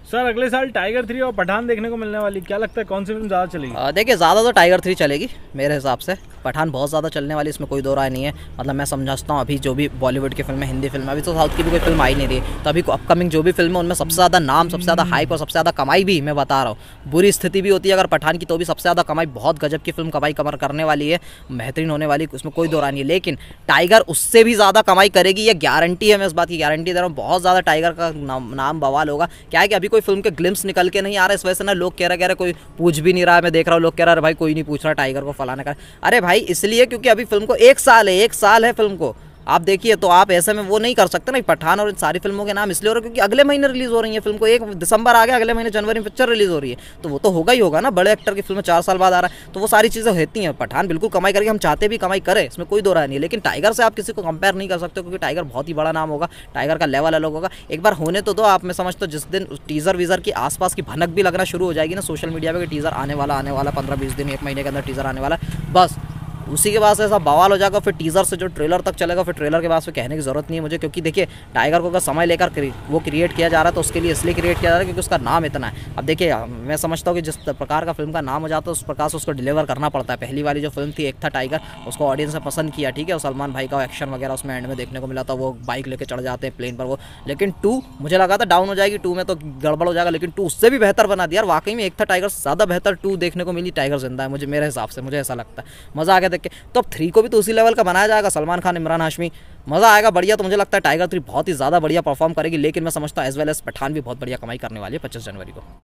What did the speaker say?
Sir अगले साल tiger 3 और पठान देखने को मिलने वाली, क्या लगता है कौन सी फिल्म ज़्यादा चलेगी? देखिए ज़्यादा तो टाइगर 3 चलेगी मेरे हिसाब से। पठान बहुत ज़्यादा चलने वाली, इसमें कोई दो राय नहीं है। मतलब मैं समझता हूँ अभी जो भी बॉलीवुड की फिल्म है, हिंदी फिल्म है, अभी तो साउथ की भी कोई फिल्म आई नहीं रही है, तो अभी अपकमिंग जो भी फिल्म है उनमें सबसे ज़्यादा नाम, सबसे ज़्यादा हाइप और सबसे ज़्यादा कमाई भी मैं बता रहा हूँ। बुरी स्थिति भी होती है अगर पठान की, तो भी सबसे ज़्यादा कमाई, बहुत गजब की फिल्म कमाई कमर करने वाली है, बेहतरीन होने वाली, उसमें कोई दो राय नहीं है। लेकिन टाइगर उससे भी ज़्यादा कमाई करेगी, ये गारंटी है, मैं इस बात की गारंटी दे रहा हूँ। बहुत ज़्यादा टाइगर का नाम बवाल होगा। क्या है कि अभी कोई फिल्म के ग्लिम्स निकल के नहीं आ रहा, इस वजह से ना लोग कह रहे कोई पूछ भी नहीं रहा है। मैं देख रहा हूँ लोग कह रहा है भाई कोई नहीं पूछ रहा टाइगर को फलाने का। अरे भाई इसलिए क्योंकि अभी फिल्म को 1 साल है फिल्म को। आप देखिए, तो आप ऐसे में वो नहीं कर सकते ना। पठान और इन सारी फिल्मों के नाम इसलिए हो रहे क्योंकि अगले महीने रिलीज हो रही है फिल्म को। 1 दिसंबर आ गया, अगले महीने जनवरी में पिक्चर रिलीज हो रही है, तो वो तो होगा ही होगा ना। बड़े एक्टर की फिल्म 4 साल बाद आ रहा है, तो वो सारी चीज़ें होती हैं। पठान बिल्कुल कमाई करेगी, हम चाहते भी कमाई करे, इसमें कोई दो राय नहीं है। लेकिन टाइगर से आप किसी को कंपेयर नहीं कर सकते, क्योंकि टाइगर बहुत ही बड़ा नाम होगा, टाइगर का लेवल अलग होगा। एक बार होने तो दो आप, मैं समझता हूँ जिस दिन टीजर वीजर की आसपास की भनक भी लगना शुरू हो जाएगी ना सोशल मीडिया पे, टीजर आने वाला 15-20 दिन, 1 महीने के अंदर टीजर आने वाला, बस उसी के बाद से ऐसा बवाल हो जाएगा। फिर टीजर से जो ट्रेलर तक चलेगा, फिर ट्रेलर के बाद से कहने की जरूरत नहीं है मुझे। क्योंकि देखिए टाइगर को अगर समय लेकर वो क्रिएट किया जा रहा है, तो उसके लिए इसलिए क्रिएट किया जा रहा है क्योंकि उसका नाम इतना है। अब देखिए मैं समझता हूँ कि जिस प्रकार का फिल्म का नाम हो जाता है, उस प्रकार से उसको डिलीवर करना पड़ता है। पहली वाली जो फिल्म थी एक था टाइगर, उसको ऑडियंस ने पसंद किया, ठीक है, और सलमान भाई का एक्शन वगैरह उसमें एंड में देखने को मिला था, वो बाइक लेके चढ़ जाते हैं प्लेन पर वो। लेकिन 2 मुझे लगा था डाउन हो जाएगी, 2 में तो गड़बड़ हो जाएगा, लेकिन 2 उससे भी बेहतर बना दिया। वाकई में एक था टाइगर ज़्यादा बेहतर 2 देखने को मिली। टाइगर जिंदा है, मुझे मेरे हिसाब से मुझे ऐसा लगता है। मज़ा आ गया देख के। तो अब 3 को भी तो उसी लेवल का बनाया जाएगा, सलमान खान, इमरान हाशमी, मज़ा आएगा बढ़िया। तो मुझे लगता है टाइगर 3 बहुत ही ज़्यादा बढ़िया परफॉर्म करेगी। लेकिन मैं समझता हूँ एज वेल एज पठान भी बहुत बढ़िया कमाई करने वाली है 25 जनवरी को।